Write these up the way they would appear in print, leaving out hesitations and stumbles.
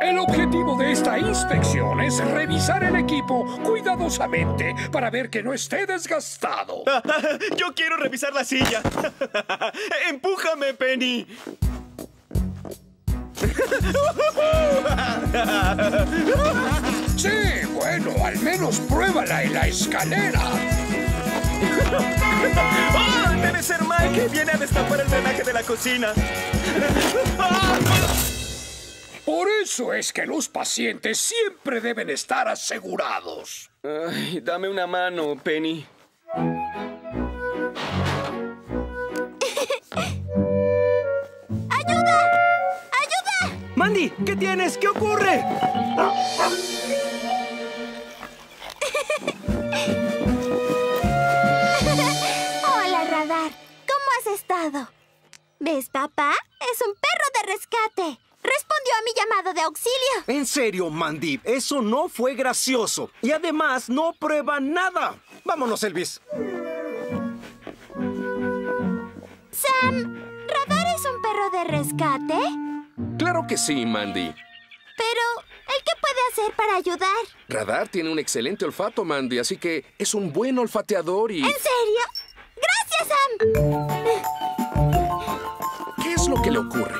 El objetivo de esta inspección es revisar el equipo cuidadosamente para ver que no esté desgastado. Yo quiero revisar la silla. ¡Empújame, Penny! Sí, bueno, al menos pruébala en la escalera. ¡Oh! Debe ser Mike que viene a destapar el drenaje de la cocina. Por eso es que los pacientes siempre deben estar asegurados. Ay, dame una mano, Penny. ¡Ayuda! ¡Ayuda! Mandy, ¿qué tienes? ¿Qué ocurre? Hola, Radar. ¿Cómo has estado? ¿Ves, papá? Es un perro de rescate. Respondió a mi llamado de auxilio. En serio, Mandy, eso no fue gracioso. Y además, no prueba nada. Vámonos, Elvis. Sam, ¿Radar es un perro de rescate? Claro que sí, Mandy. Pero, ¿el qué puede hacer para ayudar? Radar tiene un excelente olfato, Mandy, así que es un buen olfateador y... ¿En serio? ¡Gracias, Sam! ¿Qué es lo que le ocurre?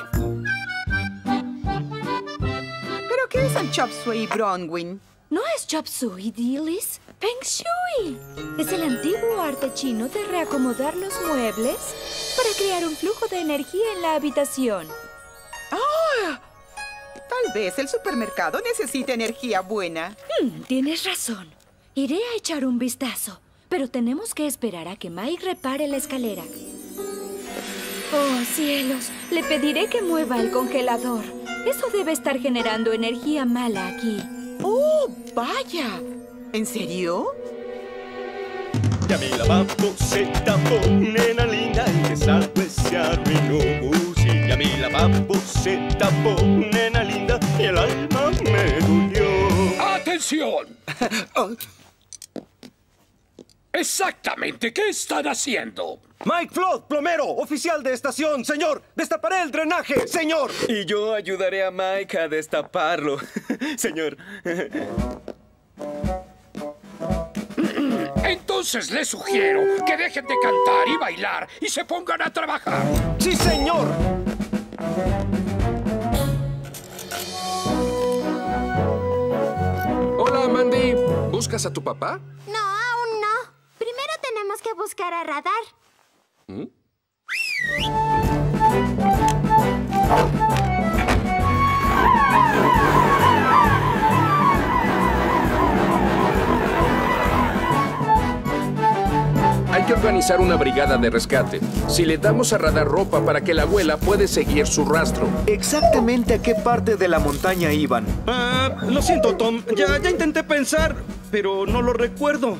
¿Pero qué es el Chop Suey Bronwyn? No es Chop Suey, Dillis. Feng Shui. Es el antiguo arte chino de reacomodar los muebles para crear un flujo de energía en la habitación. ¡Ah! Tal vez el supermercado necesite energía buena. Tienes razón. Iré a echar un vistazo. Pero tenemos que esperar a que Mike repare la escalera. ¡Oh, cielos! Le pediré que mueva el congelador. Eso debe estar generando energía mala aquí. ¡Oh, vaya! ¿En serio? Ya mi lavabo se tapó, nena linda, y que salvo se arruinó. Sí, ya mi lavabo se tapó, nena linda, y el alma me dolió. ¡Atención! Exactamente, ¿qué están haciendo? Mike Flood, plomero, oficial de estación. Señor, destaparé el drenaje, señor. Y yo ayudaré a Mike a destaparlo, señor. Entonces les sugiero que dejen de cantar y bailar y se pongan a trabajar. Sí, señor. Hola, Mandy. ¿Buscas a tu papá? No, aún no. Primero tenemos que buscar a Radar. Hay que organizar una brigada de rescate. Si le damos a Radar ropa para que la abuela puede seguir su rastro. ¿Exactamente a qué parte de la montaña iban? Lo siento, Tom. Ya intenté pensar, pero no lo recuerdo.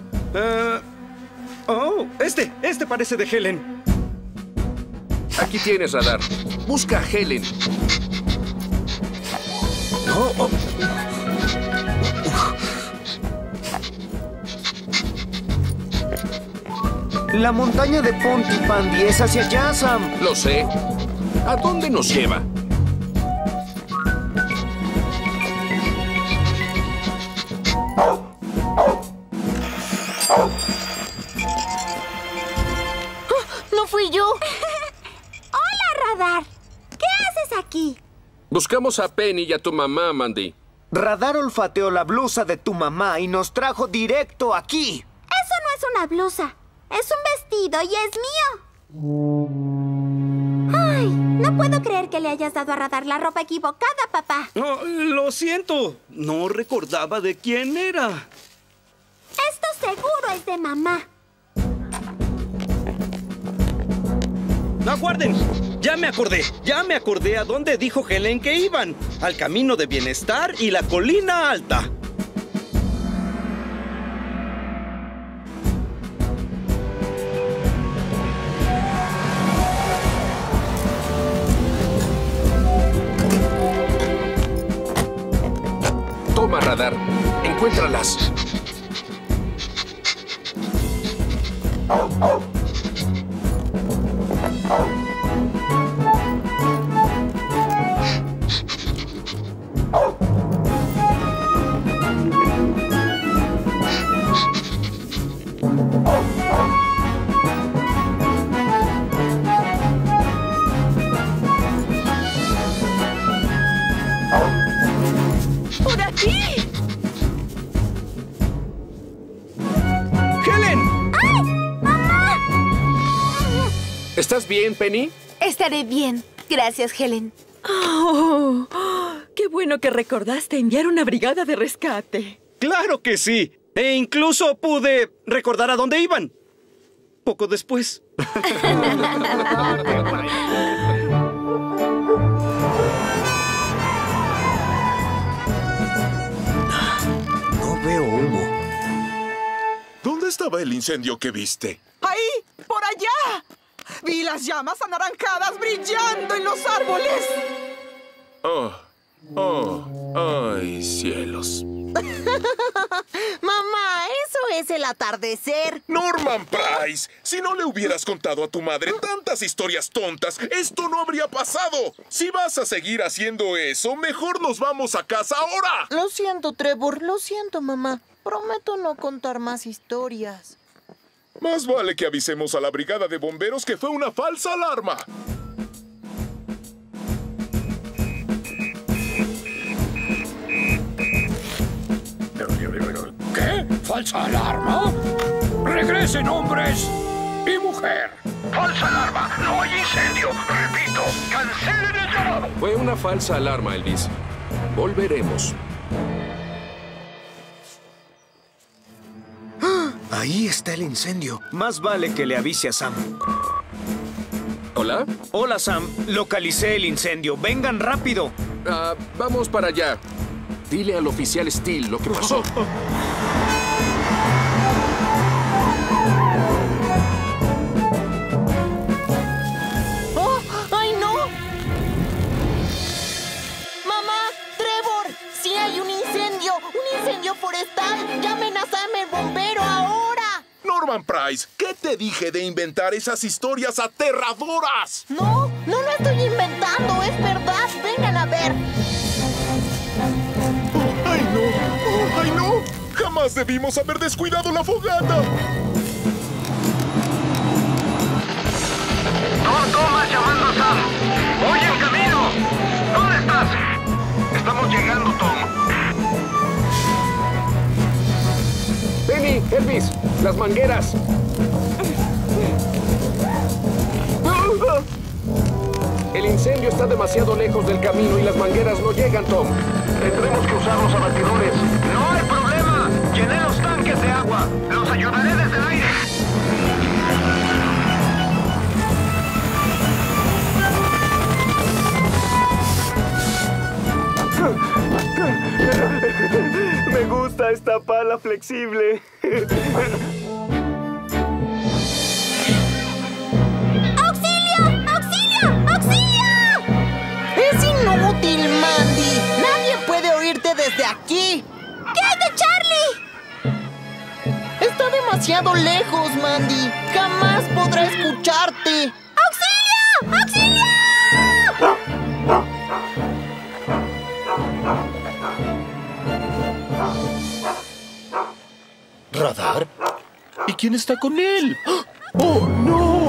Este parece de Helen. Aquí tienes, Radar. Busca a Helen. La montaña de Pontypandy es hacia allá, Sam. Lo sé. ¿A dónde nos lleva? ¡No fui yo! ¡Hola, Radar! ¿Qué haces aquí? Buscamos a Penny y a tu mamá, Mandy. Radar olfateó la blusa de tu mamá y nos trajo directo aquí. Eso no es una blusa. Es un vestido y es mío. Ay, no puedo creer que le hayas dado a Radar la ropa equivocada, papá. No, lo siento. No recordaba de quién era. Esto seguro es de mamá. ¡Aguarden! Ya me acordé a dónde dijo Helen que iban. Al camino de bienestar y la colina alta. Toma, Radar. Encuéntralas. ¿Estás bien, Penny? Estaré bien. Gracias, Helen. Oh, qué bueno que recordaste enviar una brigada de rescate. ¡Claro que sí! E incluso pude recordar a dónde iban. Poco después. No veo humo. ¿Dónde estaba el incendio que viste? ¡Ahí! ¡Por allá! Vi las llamas anaranjadas brillando en los árboles. ¡Ay, cielos! Mamá, eso es el atardecer. ¡Norman Price! Si no le hubieras contado a tu madre tantas historias tontas, esto no habría pasado. Si vas a seguir haciendo eso, mejor nos vamos a casa ahora. Lo siento, Trevor. Lo siento, mamá. Prometo no contar más historias. Más vale que avisemos a la brigada de bomberos que fue una falsa alarma. ¿Qué? ¿Falsa alarma? ¡Regresen, hombres y mujer! ¡Falsa alarma! ¡No hay incendio! ¡Repito! ¡Cancelen el llamado! Fue una falsa alarma, Elvis. Volveremos. Ahí está el incendio. Más vale que le avise a Sam. ¿Hola? Hola, Sam. Localicé el incendio. ¡Vengan rápido! Vamos para allá. Dile al oficial Steele lo que pasó. ¡Oh! ¡Ay, no! ¡Mamá! ¡Trevor! ¡Sí hay un incendio! ¡Un incendio forestal! ¡Llamen a Sam el bombero ahora! Norman Price, ¿qué te dije de inventar esas historias aterradoras? No lo estoy inventando, es verdad. Vengan a ver. ¡Ay, no! ¡Oh, ay, no! ¡Jamás debimos haber descuidado la fogata! Tom Thomas llamando a Sam. ¡Voy en camino! ¿Dónde estás? Estamos llegando, Tom. Penny, Elvis, las mangueras. El incendio está demasiado lejos del camino y las mangueras no llegan, Tom. Tendremos que usar los abatidores. ¡No hay problema! ¡Llené los tanques de agua! ¡Los ayudaré desde el aire! Me gusta esta pala flexible. ¡Es inútil, Mandy! ¡Nadie puede oírte desde aquí! ¿Qué hay de Charlie? Está demasiado lejos, Mandy. Jamás podrá escucharte. ¡Auxilio! ¡Auxilio! ¿Radar? ¿Y quién está con él? ¡Oh, no!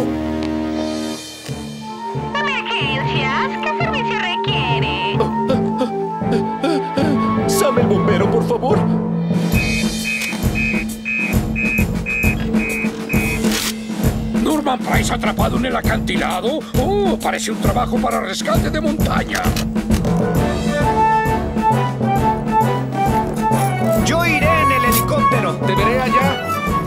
Emergencias, ¿qué servicio requiere? ¡Sam el bombero, por favor! ¿Norman Price atrapado en el acantilado? ¡Oh! Parece un trabajo para rescate de montaña. Yo iré en el helicóptero. Te veré allá.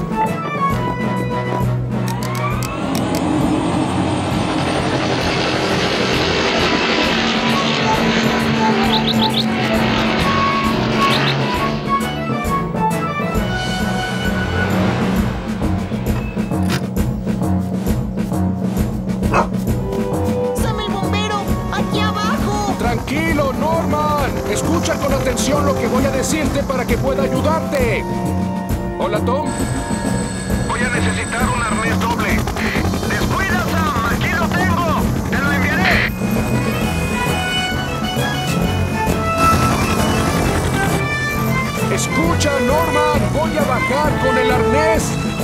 ¡Sam el bombero! ¡Aquí abajo! Tranquilo, Norman. Escucha con atención lo que voy a decirte para que pueda ayudarte. Hola, Tom. Voy a necesitar un arnés doble. ¡Descuida, Sam! ¡Aquí lo tengo! ¡Te lo enviaré! Escucha, Norman. Voy a bajar con el arnés.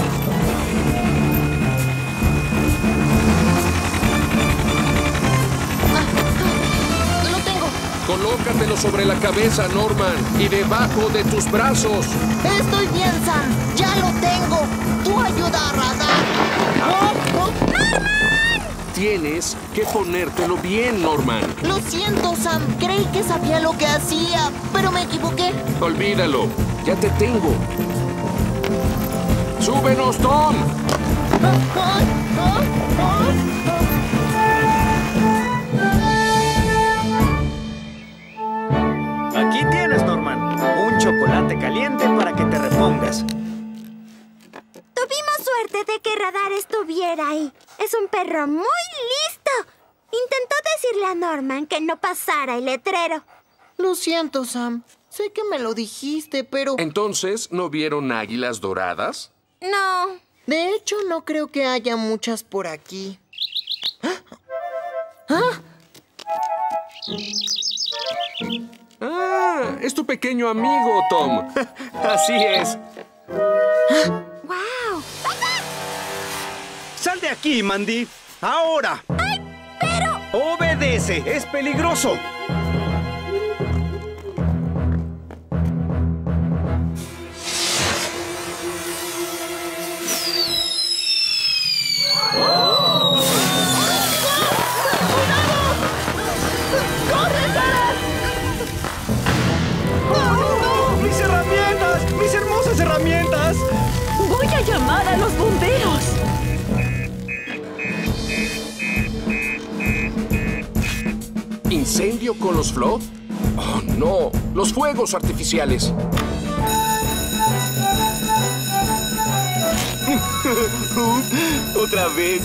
¡Lo tengo! Colócatelo sobre la cabeza, Norman, y debajo de tus brazos. Estoy bien, Sam. Ya lo tengo. Tú ayuda a Radar. ¡Oh! ¡Oh! Tienes que ponértelo bien, Norman. Lo siento, Sam. Creí que sabía lo que hacía, pero me equivoqué. Olvídalo. Ya te tengo. ¡Súbenos, Tom! Aquí tienes, Norman. Un chocolate caliente para que te repongas. Tuvimos suerte de que Radar estuviera ahí. Es un perro muy listo. Intentó decirle a Norman que no pasara el letrero. Lo siento, Sam. Sé que me lo dijiste, pero... ¿Entonces no vieron águilas doradas? No. De hecho, no creo que haya muchas por aquí. Ah, es tu pequeño amigo, Tom. Así es. ¡Wow! ¡Sal de aquí, Mandy! ¡Ahora! ¡Ay, pero! ¡Obedece! ¡Es peligroso! ¡Mis herramientas! ¡Mis hermosas herramientas! ¡Voy a llamar a los bomberos! ¿Incendio con los Flood? ¡Oh, no! ¡Los fuegos artificiales! ¡Otra vez!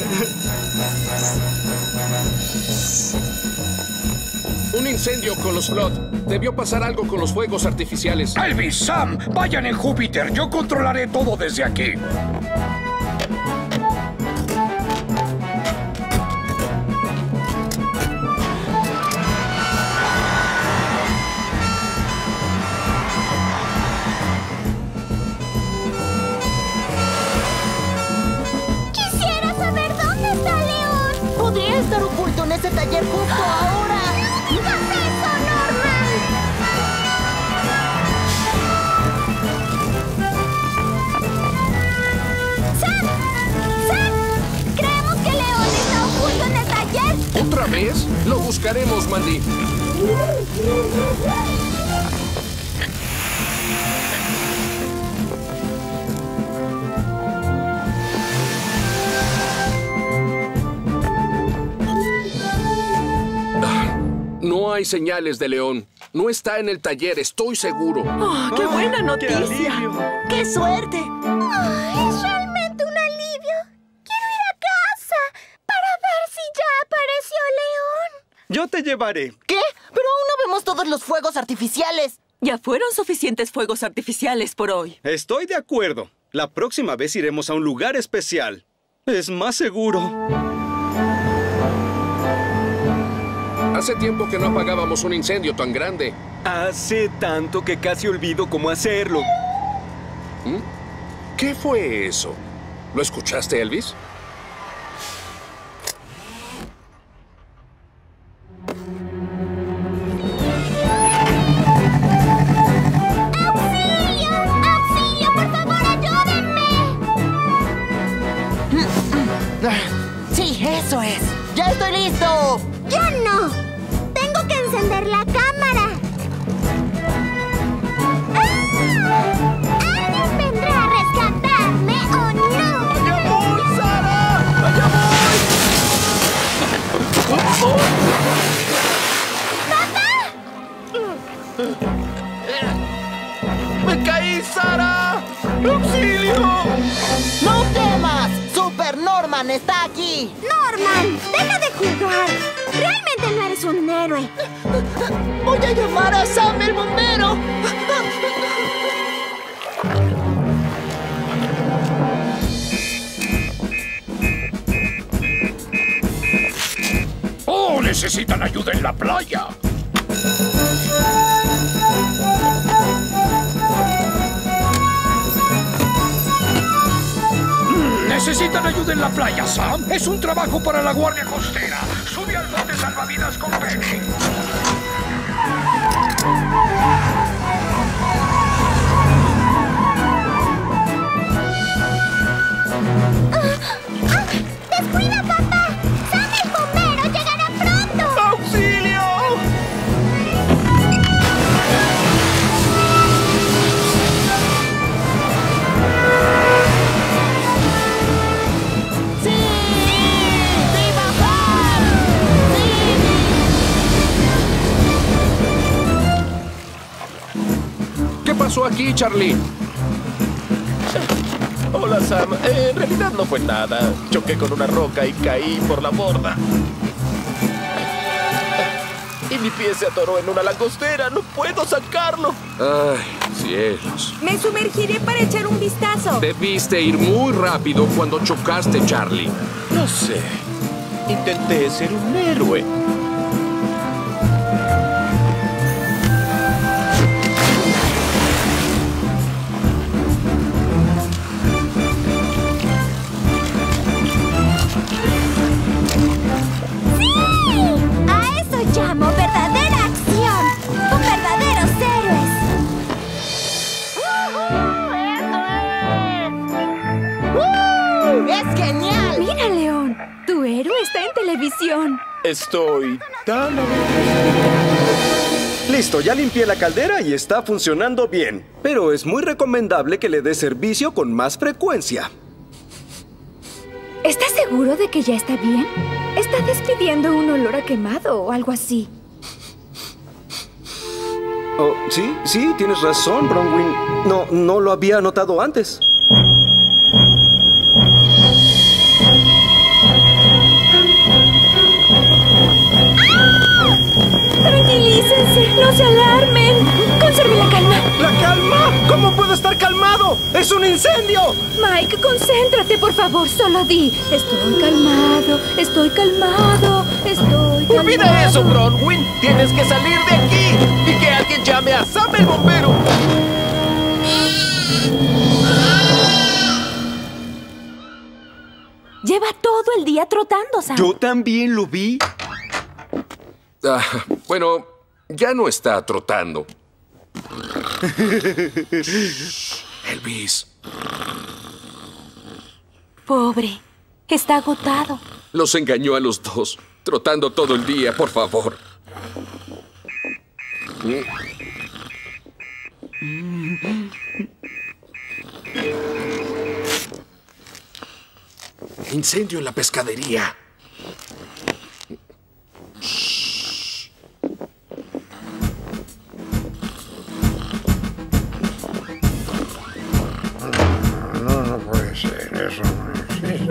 Un incendio con los Flood. Debió pasar algo con los fuegos artificiales. Elvis, Sam, vayan en Júpiter. Yo controlaré todo desde aquí. Quisiera saber dónde está León. Podría estar oculto en ese taller justo ahora. ¡No digas eso, Norman! ¡Sam! ¡Sam! Creemos que León está oculto en el taller. ¿Otra vez? Lo buscaremos, Mandy. No hay señales de León. No está en el taller, estoy seguro. ¡Oh, qué buena noticia! ¡Qué suerte! Ay, es realmente un alivio. Quiero ir a casa para ver si ya apareció León. Yo te llevaré. ¿Qué? Pero aún no vemos todos los fuegos artificiales. Ya fueron suficientes fuegos artificiales por hoy. Estoy de acuerdo. La próxima vez iremos a un lugar especial. Es más seguro. Hace tiempo que no apagábamos un incendio tan grande. Hace tanto que casi olvido cómo hacerlo. ¿Qué fue eso? ¿Lo escuchaste, Elvis? ¡Auxilio! ¡Auxilio! ¡Por favor, ayúdenme! Sí, eso es. ¡Ya estoy listo! ¡Yo no! ¡Tengo que encender la cámara! ¡Ah! ¿Alguien vendrá a rescatarme o no? ¡Allá voy, Sara! ¡Allá voy! ¡Me caí, Sara! ¡Auxilio! ¡No temas! ¡Super Norman está aquí! ¡Norman! ¡Deja de jugar! ¡Realmente no eres un héroe! ¡Voy a llamar a Sam el bombero! ¡Oh! ¡Necesitan ayuda en la playa! ¿Necesitan ayuda en la playa, Sam? Es un trabajo para la Guardia Costera. Sube al bote salvavidas con Penny. ¡Descuida, papá! pasó aquí, Charlie? Hola, Sam. En realidad no fue nada. Choqué con una roca y caí por la borda. Y mi pie se atoró en una langostera. ¡No puedo sacarlo! Ay, cielos. Me sumergiré para echar un vistazo. Debiste ir muy rápido cuando chocaste, Charlie. No sé. Intenté ser un héroe. A eso llamo verdadera acción. Con verdaderos héroes. ¡Es genial! Mira, León. Tu héroe está en televisión. Estoy tan Listo, ya limpié la caldera y está funcionando bien. Pero es muy recomendable que le dé servicio con más frecuencia. ¿Estás seguro de que ya está bien? Está despidiendo un olor a quemado o algo así. Oh, sí, tienes razón, Bronwyn. No lo había notado antes. Tranquilícense, no se alarmen. Conserve la calma. ¿La calma? ¿Cómo puedo estar calmado? ¡Es un incendio! Mike, concéntrate, por favor. Solo di, estoy calmado, estoy calmado, estoy calmado. ¡Olvida eso, Bronwyn! ¡Tienes que salir de aquí! ¡Y que alguien llame a Sam el bombero! Lleva todo el día trotando, Sam. Yo también lo vi. Bueno, ya no está trotando. Elvis. Pobre, está agotado. Los engañó a los dos, trotando todo el día, por favor. Incendio en la pescadería. No puede ser, eso no existe.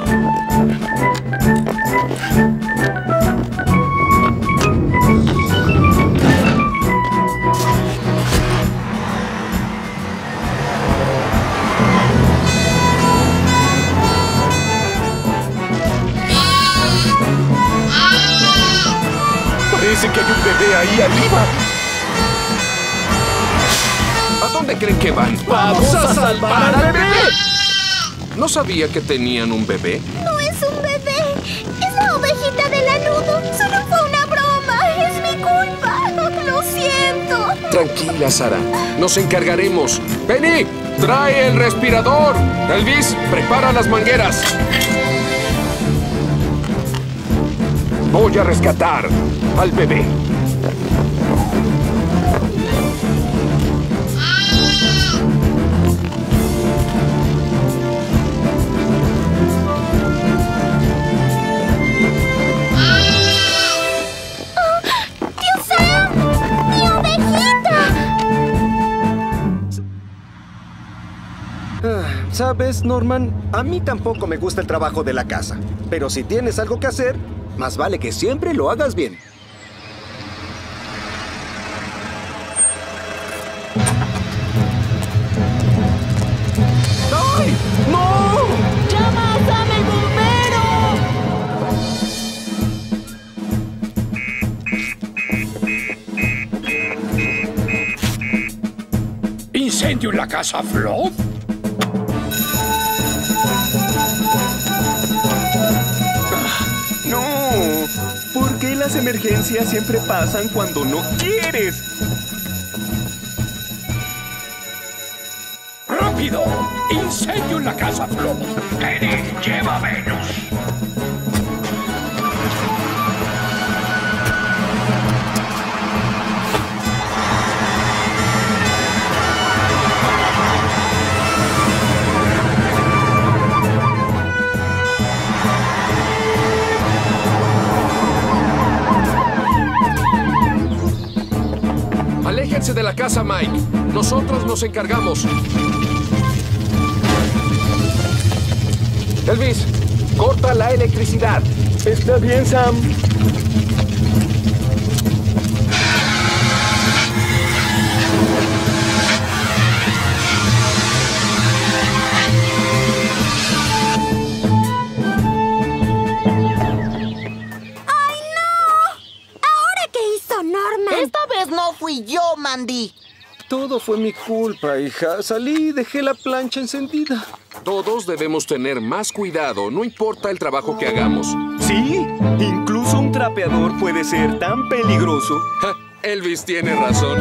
Parece que hay un bebé ahí arriba. ¿A dónde creen que van? ¡Vamos a salvar al bebé! ¿No sabía que tenían un bebé? No es un bebé. Es la ovejita del lanudo. Solo fue una broma. Es mi culpa. Lo siento. Tranquila, Sara. Nos encargaremos. ¡Penny! ¡Trae el respirador! Elvis, prepara las mangueras. Voy a rescatar al bebé. ¡Tío Sam! ¡Mi ovejita! ¿Sabes, Norman? A mí tampoco me gusta el trabajo de la casa. Pero si tienes algo que hacer, más vale que siempre lo hagas bien. ¡Ay! ¡No! ¡Llama a Sam el bombero! ¿Incendio en la casa Flo? No, ¿por qué las emergencias siempre pasan cuando no quieres? ¡Rápido! ¡Incendio en la casa Flo! Eddie, lleva a Venus. Aléjense de la casa, Mike. Nosotros nos encargamos. Elvis, corta la electricidad. Está bien, Sam. Esta vez no fui yo, Mandy. Todo fue mi culpa, hija. Salí y dejé la plancha encendida. Todos debemos tener más cuidado, no importa el trabajo que hagamos. Sí, incluso un trapeador puede ser tan peligroso. Ja, Elvis tiene razón.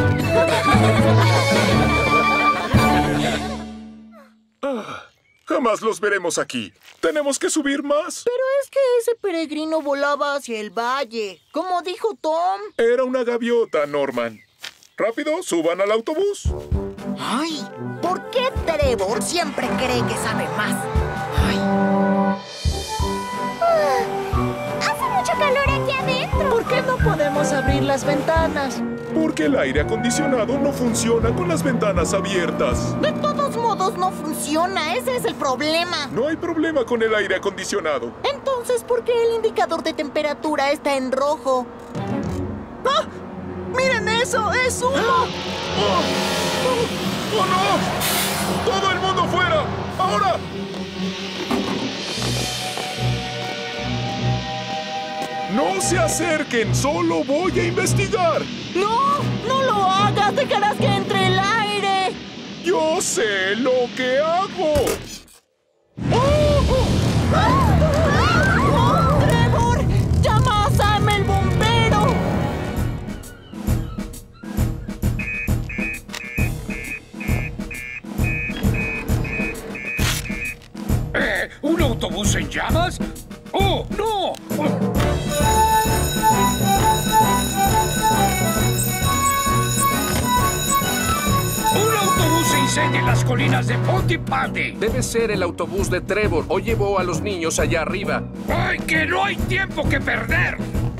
Jamás los veremos aquí. Tenemos que subir más. Pero es que ese peregrino volaba hacia el valle, como dijo Tom. Era una gaviota, Norman. Rápido, suban al autobús. Ay, ¿por qué Trevor siempre cree que sabe más? Hace mucho calor aquí adentro. ¿Por qué no podemos abrir las ventanas? Porque el aire acondicionado no funciona con las ventanas abiertas. De todos modos no funciona, ese es el problema. No hay problema con el aire acondicionado. Entonces, ¿por qué el indicador de temperatura está en rojo? ¡Ah! ¡Miren eso! ¡Es humo! ¡Oh, no! ¡Todo el mundo fuera! ¡Ahora! ¡No se acerquen! ¡Solo voy a investigar! ¡No! ¡No lo hagas! ¡Dejarás que entre el aire! ¡Yo sé lo que hago! ¡Trevor! ¡Llama a Sam el bombero! ¿Un autobús en llamas? ¡Oh, no! ¡Un autobús se incendia en las colinas de Pontypandy! Debe ser el autobús de Trevor o llevó a los niños allá arriba. ¡Ay, que no hay tiempo que perder!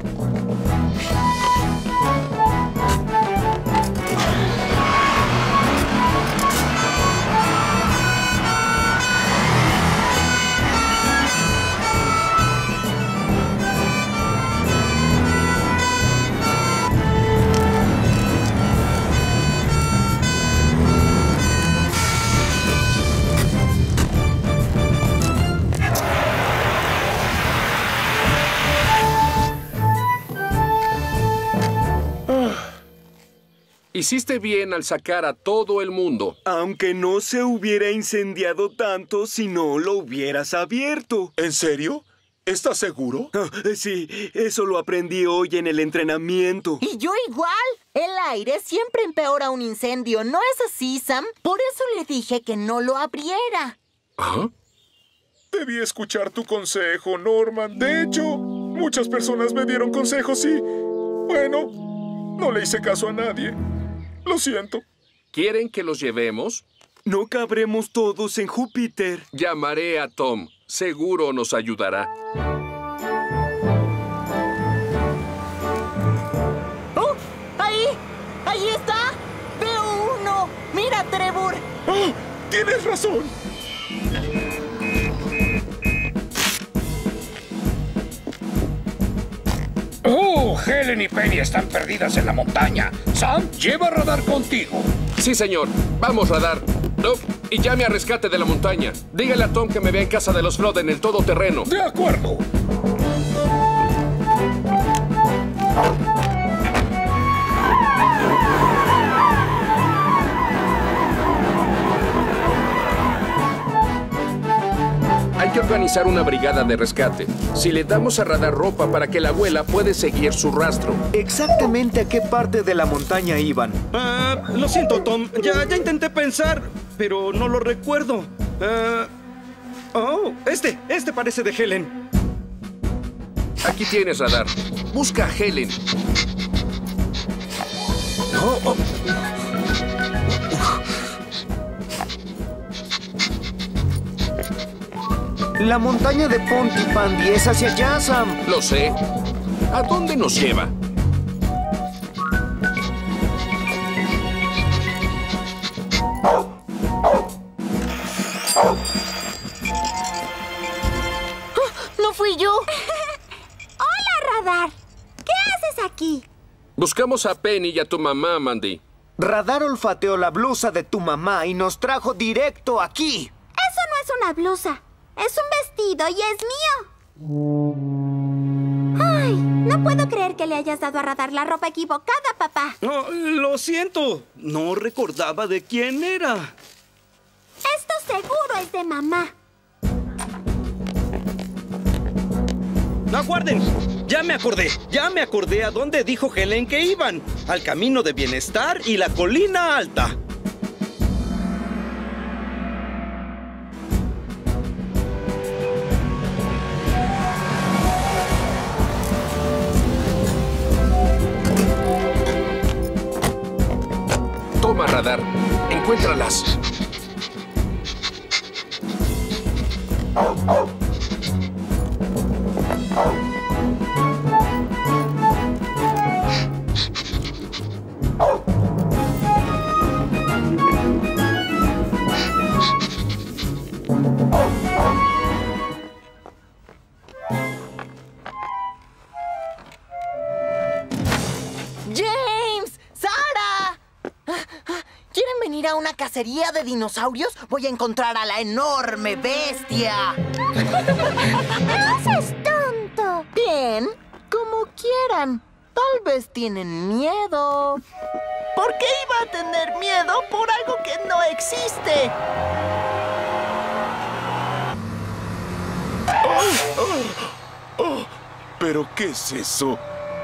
Hiciste bien al sacar a todo el mundo. Aunque no se hubiera incendiado tanto si no lo hubieras abierto. ¿En serio? ¿Estás seguro? Sí, eso lo aprendí hoy en el entrenamiento. Y yo igual. El aire siempre empeora un incendio, ¿no es así, Sam? Por eso le dije que no lo abriera. ¿Ah? Debí escuchar tu consejo, Norman. De hecho, muchas personas me dieron consejos y... bueno, no le hice caso a nadie. Lo siento. ¿Quieren que los llevemos? No cabremos todos en Júpiter. Llamaré a Tom. Seguro nos ayudará. ¡Oh! ¡Ahí! ¡Ahí está! ¡Veo uno! ¡Mira, Trevor! ¡Oh! ¡Tienes razón! Helen y Penny están perdidas en la montaña. Sam, lleva radar contigo. Sí, señor. Vamos, radar. No, y llame a rescate de la montaña. Dígale a Tom que me vea en casa de los Flood en el todoterreno. De acuerdo. Hay que organizar una brigada de rescate. Si le damos a radar ropa para que la abuela puede seguir su rastro. ¿Exactamente a qué parte de la montaña iban? Lo siento, Tom. Ya intenté pensar, pero no lo recuerdo. Este parece de Helen. Aquí tienes, radar. Busca a Helen. La montaña de Pontypandy es hacia allá, Sam. Lo sé. ¿A dónde nos lleva? Buscamos a Penny y a tu mamá, Mandy. Radar olfateó la blusa de tu mamá y nos trajo directo aquí. Eso no es una blusa. Es un vestido y es mío. Ay, no puedo creer que le hayas dado a Radar la ropa equivocada, papá. Oh, lo siento. No recordaba de quién era. Esto seguro es de mamá. ¡Aguarden! Ya me acordé a dónde dijo Helen que iban. Al camino de bienestar y la colina alta. Toma, Radar. Encuéntralas. ¡James! ¡Sara! ¿Quieren venir a una cacería de dinosaurios? Voy a encontrar a la enorme bestia. ¡No seas tonto! Bien, como quieran. Tal vez tienen miedo. ¿Por qué iba a tener miedo por algo que no existe? ¿Pero qué es eso?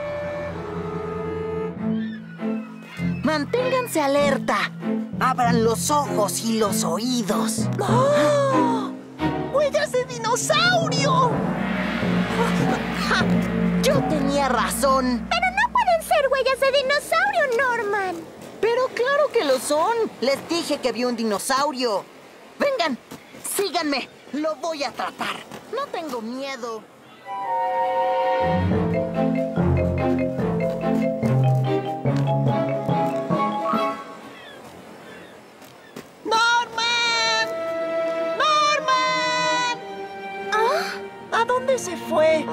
Manténganse alerta. Abran los ojos y los oídos. ¡Oh! ¡Huellas de dinosaurio! ¡Ja! Yo tenía razón. Pero no pueden ser huellas de dinosaurio, Norman. Pero claro que lo son. Les dije que vi un dinosaurio. Vengan, síganme. Lo voy a tratar. No tengo miedo. ¡Norman! ¡Norman! ¿A dónde se fue?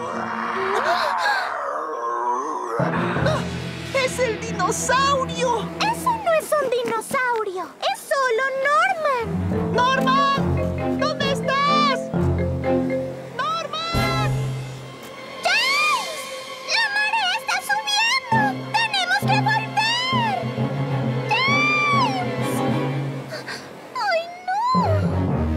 ¡Es el dinosaurio! Eso no es un dinosaurio. Es solo Norman. ¡Norman! ¿Dónde estás? ¡Norman! ¡James! ¡La marea está subiendo! ¡Tenemos que volver! ¡James! ¡Ay, no!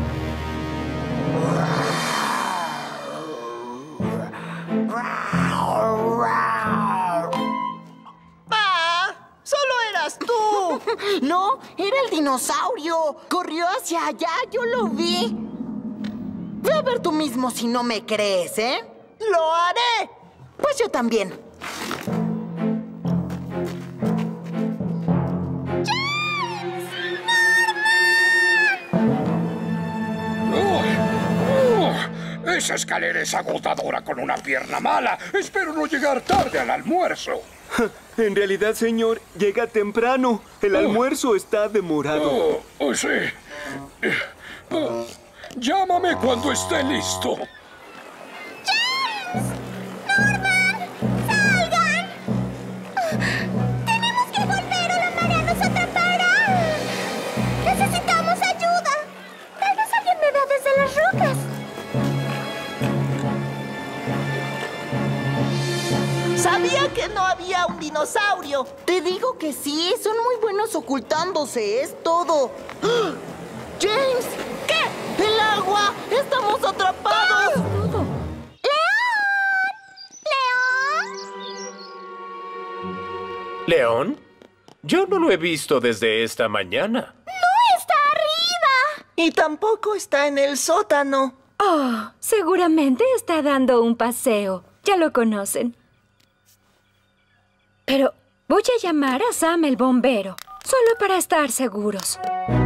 ¡Solo eras tú! No, era el dinosaurio. Corrió hacia allá, yo lo vi. Ve a ver tú mismo si no me crees, ¿eh? ¡Lo haré! Pues yo también. Esa escalera es agotadora con una pierna mala. Espero no llegar tarde al almuerzo. En realidad, señor, llega temprano. El almuerzo está demorado. Sí. Llámame cuando esté listo. ¡James! ¡Norman! ¡Salgan! ¡Tenemos que volver o la marea nos atrapará! ¡Necesitamos ayuda! Tal vez alguien me vea desde las rocas. Sabía que no había un dinosaurio. Te digo que sí, son muy buenos ocultándose, es todo. ¡Ah! ¡James! ¿Qué? ¡El agua! ¡Estamos atrapados! ¡León! ¡León! ¿León? Yo no lo he visto desde esta mañana. ¡No está arriba! Y tampoco está en el sótano. Oh, seguramente está dando un paseo. Ya lo conocen. Pero voy a llamar a Sam el bombero, solo para estar seguros.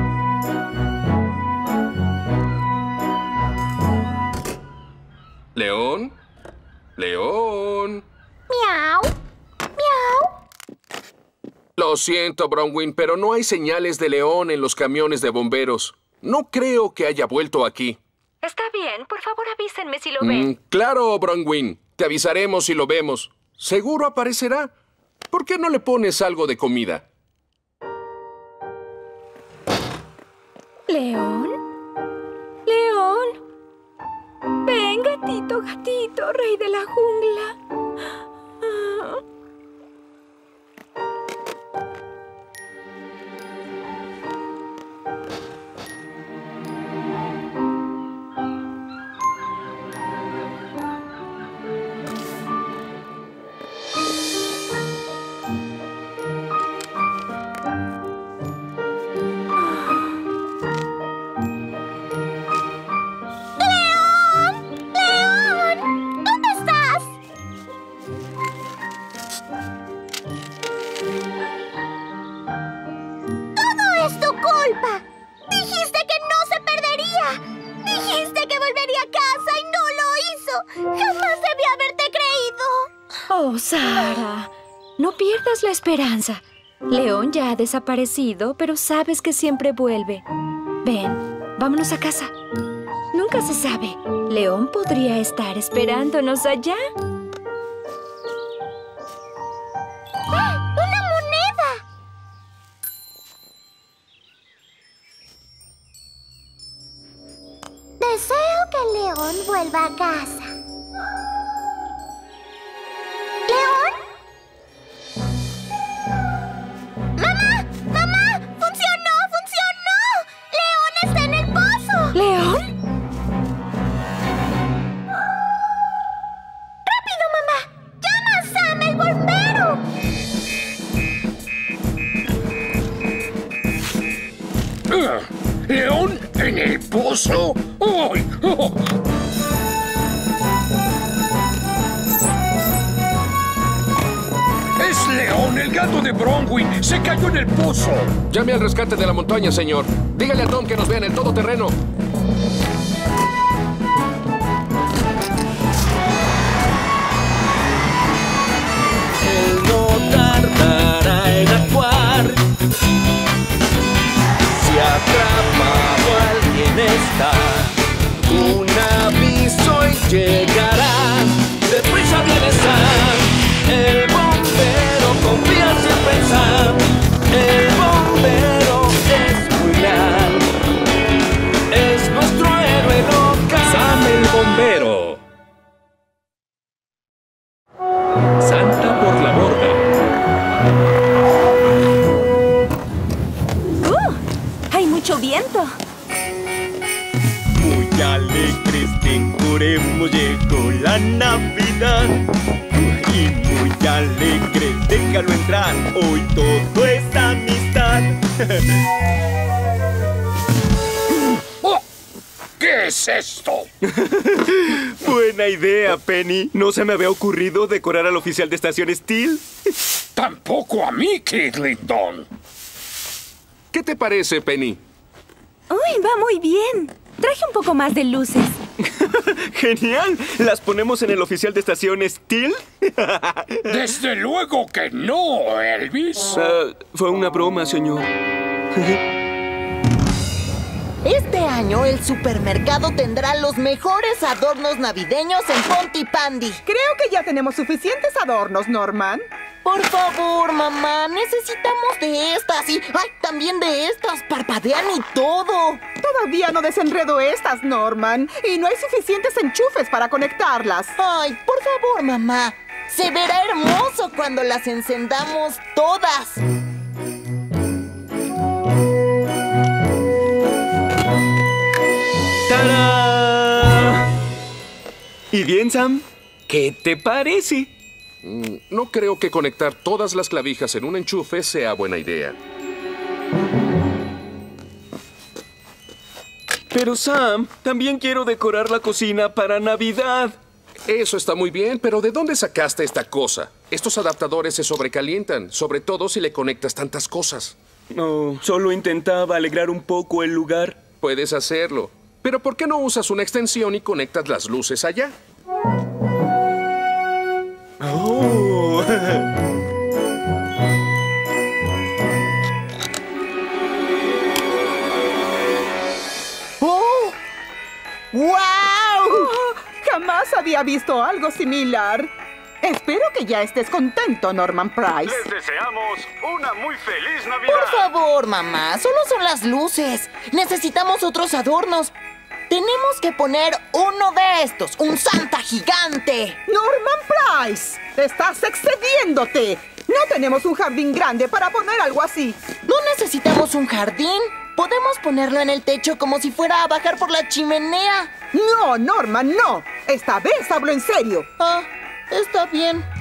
¿León? ¡León! ¡Miau! ¡Miau! Lo siento, Bronwyn, pero no hay señales de león en los camiones de bomberos. No creo que haya vuelto aquí. Está bien, por favor avísenme si lo ven. Claro, Bronwyn. Te avisaremos si lo vemos. Seguro aparecerá. ¿Por qué no le pones algo de comida? ¿León? ¡León! Ven, gatito, gatito, rey de la jungla. Ah. Oh, Sara, no pierdas la esperanza. León ya ha desaparecido, pero sabes que siempre vuelve. Ven, vámonos a casa. Nunca se sabe. León podría estar esperándonos allá. ¡Ah! ¡Una moneda! Deseo que León vuelva a casa. ¿León? ¡Mamá! ¡Mamá! ¡Funcionó! ¡Funcionó! ¡León está en el pozo! ¿León? ¡Rápido, mamá! ¡Llama a Sam, el bombero! ¿León en el pozo? ¡Ay! ¡Oh! ¡Es León, el gato de Bronwyn! ¡Se cayó en el pozo! Llame al rescate de la montaña, señor. Dígale a Tom que nos vea en el todoterreno. Él no tardará en actuar. Si atrapado alguien está, un aviso y llegará. Deprisa viene Sam, el bombero confía siempre en Sam. El bombero es muy leal, es nuestro héroe local. Sam el bombero. Salta por la borda. ¡Hay mucho viento! Muy alegres decoremos, llegó la Navidad. Y muy alegres, déjalo entrar, hoy todo es amistad. ¡Oh! ¿Qué es esto? Buena idea, Penny. ¿No se me había ocurrido decorar al oficial de estación Steel? Tampoco a mí, Kidlington. ¿Qué te parece, Penny? ¡Uy, va muy bien! Traje un poco más de luces. ¡Genial! ¿Las ponemos en el oficial de estación Steel? Desde luego que no, Elvis. Fue una broma, señor. Este año el supermercado tendrá los mejores adornos navideños en Pontypandy. Creo que ya tenemos suficientes adornos, Norman. Por favor, mamá, necesitamos de estas y ¡ay! También de estas. Parpadean y todo. Todavía no desenredo estas, Norman. Y no hay suficientes enchufes para conectarlas. Ay, por favor, mamá. Se verá hermoso cuando las encendamos todas. ¡Tarán! ¿Y bien, Sam? ¿Qué te parece? No creo que conectar todas las clavijas en un enchufe sea buena idea. Pero, Sam, también quiero decorar la cocina para Navidad. Eso está muy bien, pero ¿de dónde sacaste esta cosa? Estos adaptadores se sobrecalientan, sobre todo si le conectas tantas cosas. No, solo intentaba alegrar un poco el lugar. Puedes hacerlo, pero ¿por qué no usas una extensión y conectas las luces allá? ¡Oh! ¡Oh! ¡Wow! Jamás había visto algo similar. Espero que ya estés contento, Norman Price. Les deseamos una muy feliz Navidad. Por favor, mamá, solo son las luces. Necesitamos otros adornos. Tenemos que poner uno de estos, un Santa gigante. Norman Price, estás excediéndote. No tenemos un jardín grande para poner algo así. No necesitamos un jardín. Podemos ponerlo en el techo como si fuera a bajar por la chimenea. No, Norman, no. Esta vez hablo en serio. Ah, está bien.